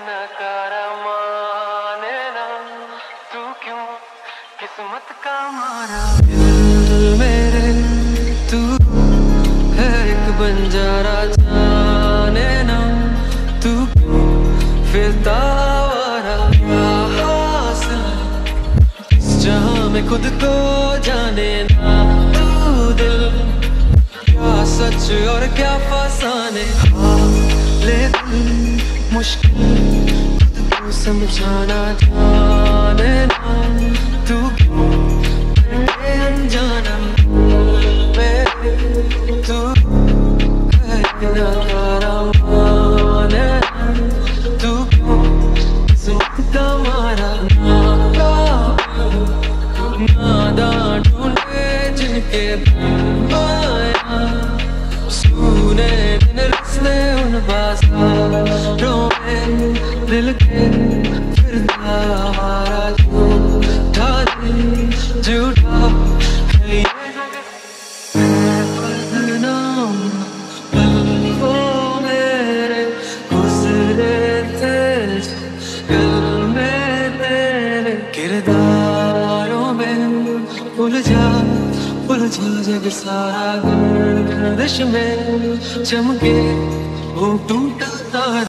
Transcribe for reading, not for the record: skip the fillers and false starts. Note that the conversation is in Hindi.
नकारा माने ना, तू क्यों किस्मत का मारा। दिल मेरे तू है एक बंजारा, जाने ना तू क्यों फिरता आवारा। क्या हासिल इस जहां में खुद को जाने ना तू दिल, क्या सच और क्या फसाने। लेकिन मुश्किल खुद को समझाना, जाने ना तू क्यों मेरे अनजाना। मेरे तू है नकारा माने, तू क्यों किस्मत का मारा। नादान ढूंढे जिनके माया, सुने दिन रस्ते उन बाजारों में दिल के फिरता हमारा। झूठा दिल झूठा है ये बदनाम, पल वो मेरे गुजरे थे दिल में तेरे किरदारों में। भूल जा जग सारा गर्दिश में चमके वो टूटा तारा।